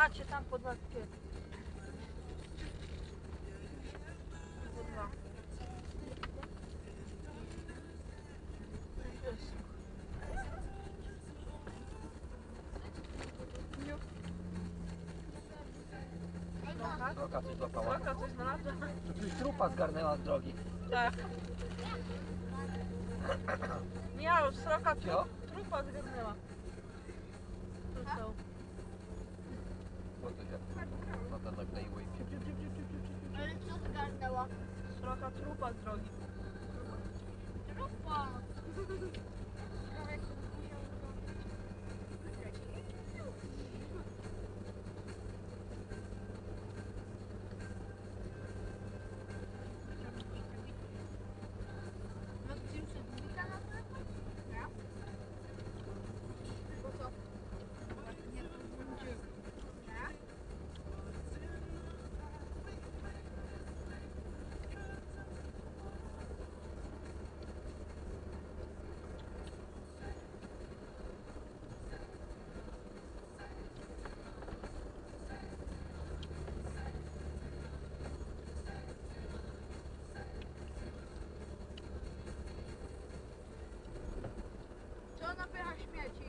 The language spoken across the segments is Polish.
Macie tam po 2 pakiety. Po 2. Jest. Sroka coś złapała. Sroka coś znalazła? Żebyś trupa zgarnęła z drogi. Tak. Miał, sroka Co? trupa zgarnęła. Tu są. Co to się? No to nakleiło i psiu, psiu, psiu, psiu, psiu, psiu, psiu. Ale co zgarnęła? Sroka trupa z drogi. Trupa. No z czym się dwójka na telefon? Ja? Po co? Nie, to będzie. Ja? Co napycha śmieci?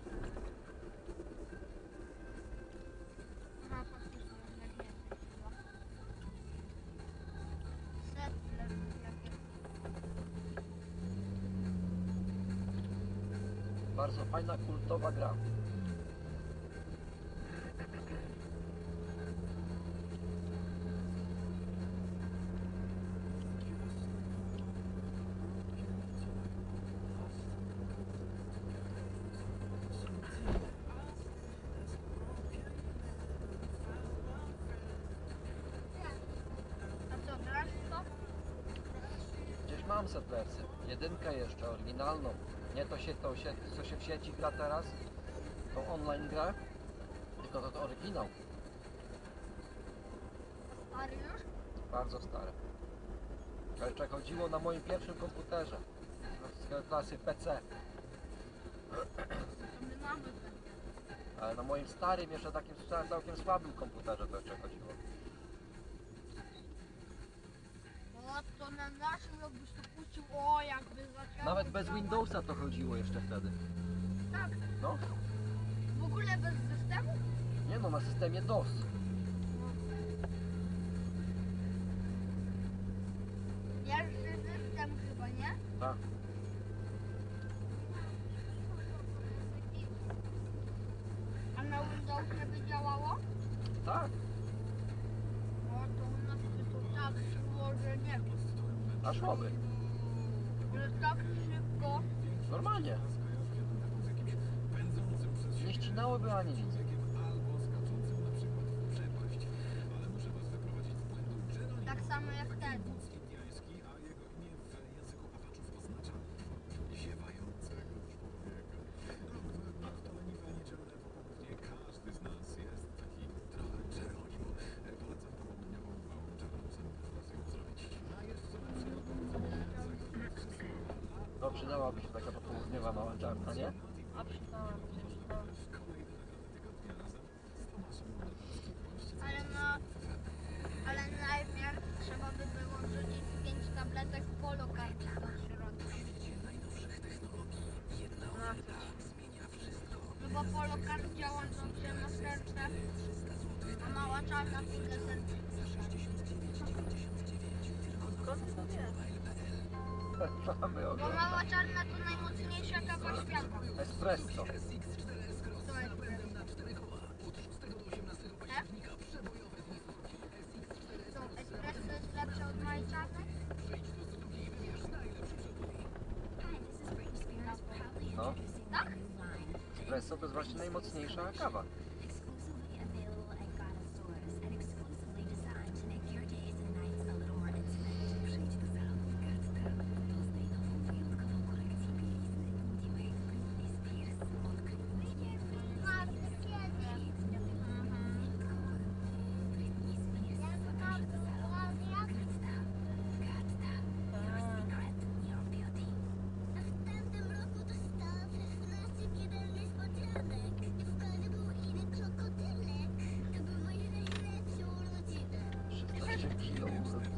Aha, faktycznie, jak nie. Setle jakie. Bardzo fajna, kultowa gra. A co, grasz w to? Gdzieś mam Settlersy. Jedynkę jeszcze, oryginalną. Nie to co się w sieci gra teraz, tą online grę, tylko to oryginał. Stary już? Bardzo stare. To jeszcze chodziło na moim pierwszym komputerze. Z klasy PC. To my mamy ten. Ale na moim starym, jeszcze takim całkiem słabym komputerze to jeszcze chodziło. O, to na naszym jakbyś to puścił, o, jakby zaczęło Nawet bez działać. Windowsa to chodziło jeszcze wtedy. Tak, No, w ogóle bez systemu? nie no, na systemie DOS. Pierwszy system chyba, nie? Tak. A na Windowsie by działało? Tak. O, to u nas by to tak szło, że nie wiem. A szłoby. Że tak szybko. Normalnie. Nie ścinałyby ani nic. Tak samo jak ten. No przydałaby się taka popołudniowa mała czarna, nie? A przydałam się, przydałam. Ale najpierw trzeba by było wrzucić 5 tabletek polokarty do środka. Na co? No bo polokart działa dobrze na serce, a mała czarna kurde serce. Skąd ty to wiesz? Mamy Bo oglądać. mała czarna to najmocniejsza kawa świata. Espresso. To jest to espresso jest lepsze od małej czarnej? No. Tak? Espresso to jest właśnie najmocniejsza kawa. Exclusively available at Gata stores and exclusively designed to make your days and nights a little more intimate. Przyjdź do salonu Gatta, poznaj nową wyjątkową kolekcję bielizny. Działaj Britney Spears, odkryj uśmiech Britney Spears. Britney Spears zaprasza do salonu Gatta. Gatta, your secret, your beauty. A w tamtym roku dostałam 16 niespodzianek. W każdym był inny 3 kilo.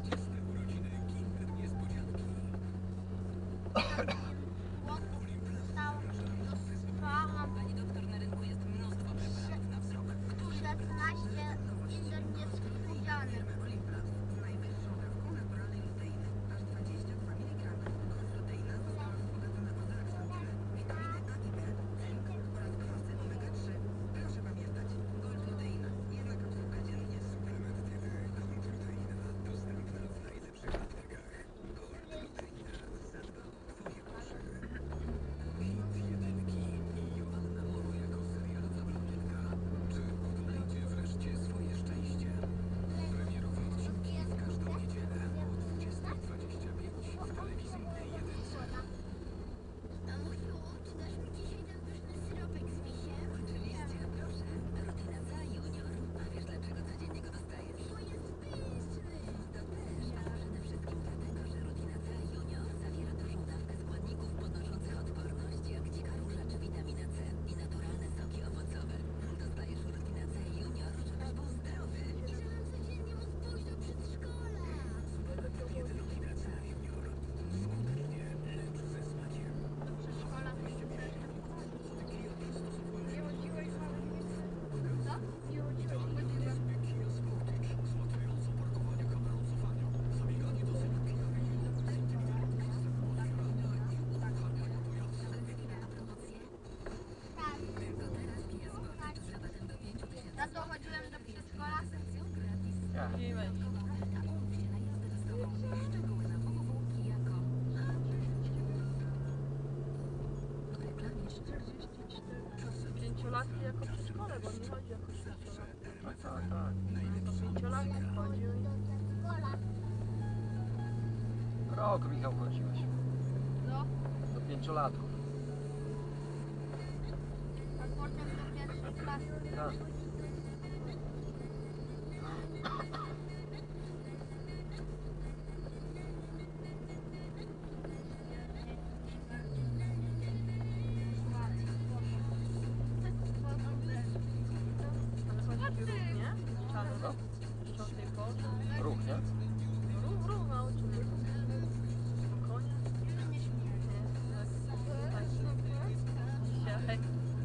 Pani doktor, na rynku jest mnóstwo preparatów na wzrok, których 16 internieskupianych. najwyższą dawką naturalnej luteiny, aż 22 mg. Luteina została wzbogacona o zeraksantilę, witaminy A i B, oraz kwasy omega-3. Proszę pamiętać, Gold Luteina, jedna kapsułka dziennie. Suplement diety Gold Luteina, dostępna w najlepszych aptekach. Gold Luteina, zadba o twoje potrzeby. Hit jedynki i Joanna Moro jako serialowa blondynka. Czy odnajdzie wreszcie swoje szczęście? Premierowe odcinki w każdą niedzielę o 20:25 w telewizyjnej jedynce. Mamusiu, czy dasz mi dzisiaj ten pyszny syropek z misiem? Oczywiście, proszę. Rutina za junior. A wiesz dlaczego codziennie go dostajesz? Bo jest pyszny. To też, ale przede wszystkim dlatego, że Rutina C Junior zawiera dużą dawkę składników podnoszących odporność, jak dzika róża czy witamina C i naturalne soki owocowe. Dostajesz Rutina C Junior, żebyś był zdrowy. I żebym codziennie mógł pójść do przedszkola. Kiedy Rutina C Junior. Skutecznie, lecz ze smakiem. Do przedszkola to jeszcze przeszedł. Nie urodziłeś nawet nie chcę. Co? Nie urodziłeś godziny. Rozłatwiające parkowanie kamerą cofania, zabieganie do zerówki awaryjnej z inteligentnym systemem otwierania i uruchamiania pojazdu. Tak. Tylko teraz Kia Sportage z rabatem do 5000 Za to chodziłem do przedszkola. Nie. Nie weź. Oferta umów się na jazdę testową. Szczegóły na www.kia.com. W reklamie 44. Pięciolatki jako przedszkole, bo nie chodzi jako przedszkole. Tak. To pięciolatki chodził i... Rok, Michał, chodziłeś. No, Do 5-latków. a potem do pierwszej klasy. Tak. Ale chodzi ruch, nie? Czarny. Co? Jeszcze o tej porze. Ruch, nie? Ruch nauczymy. Konia? Nie śmieję. Nie. Tak. Dzisiaj.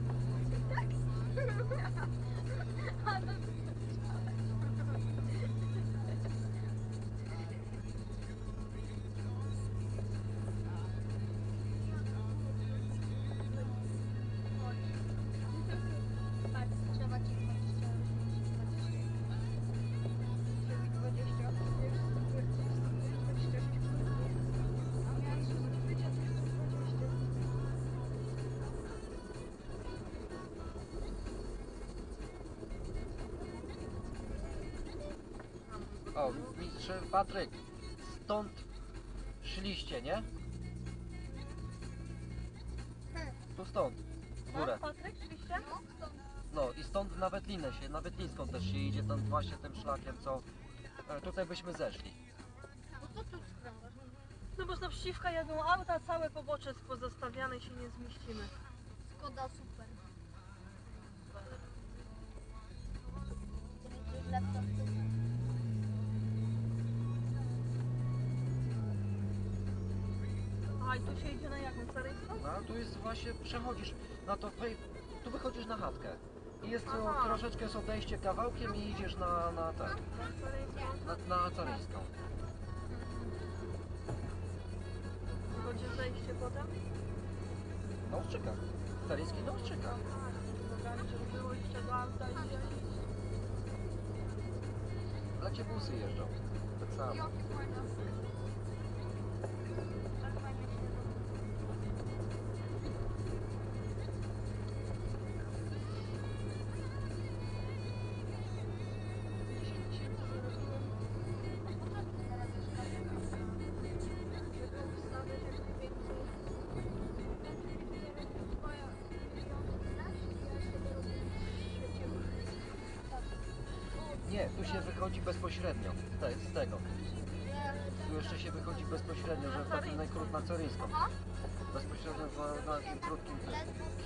Trzeba ci 20. O, mistrz Patryk, stąd szliście, nie? Tu stąd, w górę. Patryk, szliście? No i stąd na Wetlinę się, na Wetlińską też się idzie, tam właśnie tym szlakiem, co tutaj byśmy zeszli. No to tu skręcasz. No bo naprzeciwka jadą auta, całe pobocze jest pozostawiane i się nie zmieścimy. Skoda super. Ten laptop to... A i tu się idzie na jaką? Staryjską? No ale tu jest właśnie, przechodzisz na to, tu wychodzisz na chatkę. I jest Aha. troszeczkę jest odejście kawałkiem i idziesz na ten, Na Staryjską. na Caryjską. Będzie zejście potem? Na Ostrzyka. Caryjski na Ostrzyka. Dobra, żeby było jeszcze do auta i Lecie busy jeżdżą. Tak samo. Jakie fajne. Tak fajnie się robi. Nie, tu się wychodzi bezpośrednio. Z tego. Tu jeszcze się wychodzi bezpośrednio, że w takim na Caryjską. Bezpośrednio na tym krótkim tym.